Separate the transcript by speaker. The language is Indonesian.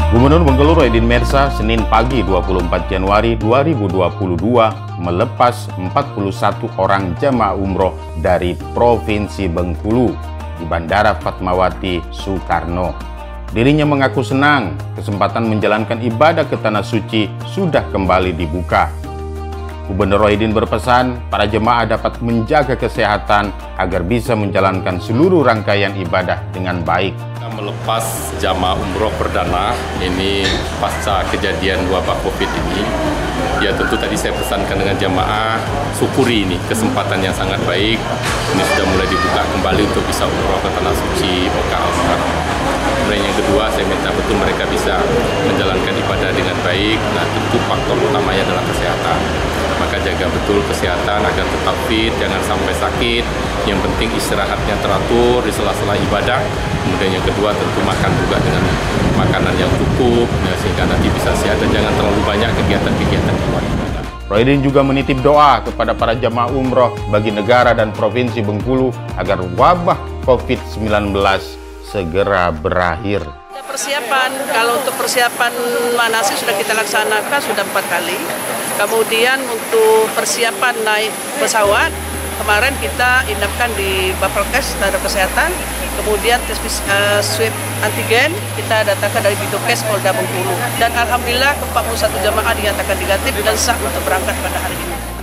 Speaker 1: Gubernur Bengkulu Rohidin Mersa Senin pagi 24 Januari 2022 melepas 41 orang jamaah umroh dari Provinsi Bengkulu di Bandara Fatmawati Soekarno. Dirinya mengaku senang kesempatan menjalankan ibadah ke Tanah Suci sudah kembali dibuka. Gubernur Rohidin berpesan para jemaah dapat menjaga kesehatan agar bisa menjalankan seluruh rangkaian ibadah dengan baik.
Speaker 2: Kita melepas jamaah umroh perdana ini pasca kejadian wabah COVID ini. Ya tentu tadi saya pesankan dengan jamaah, syukuri ini kesempatan yang sangat baik. Ini sudah mulai dibuka kembali untuk bisa umroh ke Tanah Suci Mekah Al-Mukarram. Kemudian yang kedua, saya minta betul mereka bisa menjalankan ibadah dengan baik. Nah tentu faktor utamanya adalah kesehatan. Maka jaga betul kesehatan agar tetap fit, jangan sampai sakit. Yang penting istirahatnya teratur di sela-sela ibadah. Kemudian yang kedua tentu makan juga dengan makanan yang cukup, ya, sehingga nanti bisa sehat dan jangan terlalu banyak kegiatan-kegiatan di luar ibadah.
Speaker 1: Rohidin juga menitip doa kepada para jamaah umroh bagi negara dan Provinsi Bengkulu agar wabah COVID-19 segera berakhir.
Speaker 3: Persiapan, kalau untuk persiapan manasik sudah kita laksanakan sudah 4 kali. Kemudian untuk persiapan naik pesawat, kemarin kita indapkan di Bapelkes Tenaga Kesehatan. Kemudian tes swab antigen kita datangkan dari Bidokes Polda Bengkulu. Dan alhamdulillah ke-41 jamaah dinyatakan negatif dan sah untuk berangkat pada hari ini.